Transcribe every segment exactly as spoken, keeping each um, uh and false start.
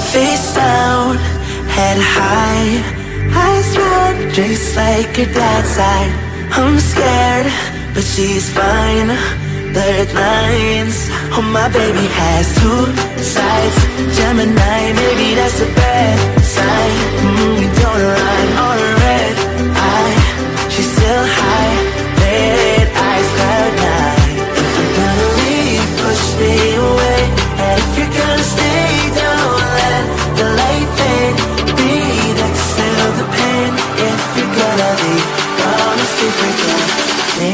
Face down, head high, eyes round, dressed like her dad's side. I'm scared, but she's fine. Blurred lines, oh my baby has two sides. Gemini, maybe that's a bad sign. mm, We don't run on a red eye. She's still high, red eyes, cloud nine. If you're gonna leave, push me away. And if you're gonna stay, don't let the light fade. Breathe, exhale the pain. If you're gonna leave, promise to forget me.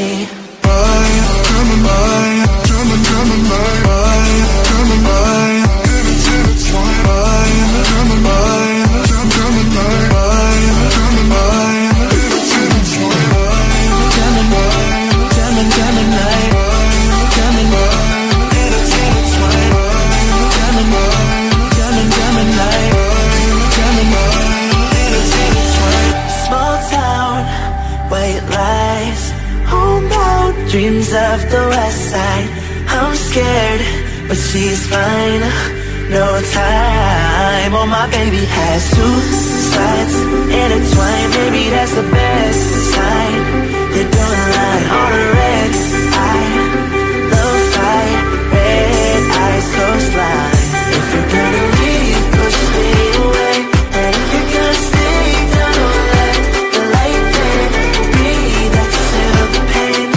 Dreams of the west side. I'm scared, but she's fine. No time. Oh, my baby has two sides intertwined. Maybe that's the best sign. They don't lie on a red eye. Low fight, red eyes, coastline. If you're gonna leave, push me away. And if you're gonna stay, don't let the light fade. Breathe, exhale the pain.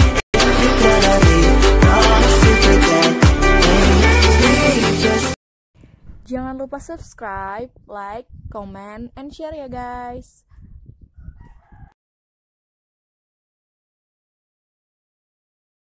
Jangan lupa subscribe, like, comment, and share ya guys.